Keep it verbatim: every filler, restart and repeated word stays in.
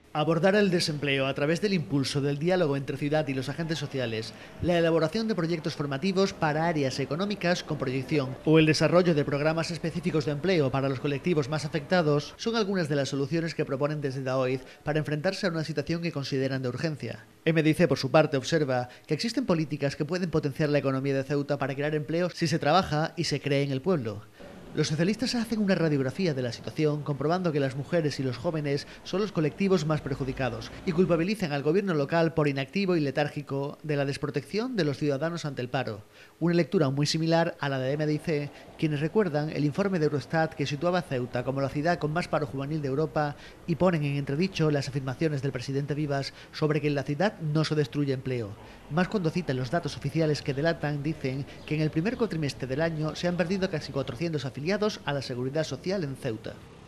Abordar el desempleo a través del impulso del diálogo entre ciudad y los agentes sociales, la elaboración de proyectos formativos para áreas económicas con proyección o el desarrollo de programas específicos de empleo para los colectivos más afectados son algunas de las soluciones que proponen desde Daoiz para enfrentarse a una situación que consideran de urgencia. M D I C, por su parte, observa que existen políticas que pueden potenciar la economía de Ceuta para crear empleo si se trabaja y se cree en el pueblo. Los socialistas hacen una radiografía de la situación, comprobando que las mujeres y los jóvenes son los colectivos más perjudicados y culpabilizan al gobierno local por inactivo y letárgico de la desprotección de los ciudadanos ante el paro. Una lectura muy similar a la de M D I C, quienes recuerdan el informe de Eurostat que situaba a Ceuta como la ciudad con más paro juvenil de Europa y ponen en entredicho las afirmaciones del presidente Vivas sobre que en la ciudad no se destruye empleo. Más cuando citan los datos oficiales que delatan, dicen que en el primer cuatrimestre del año se han perdido casi cuatrocientos afiliados a la Seguridad Social en Ceuta.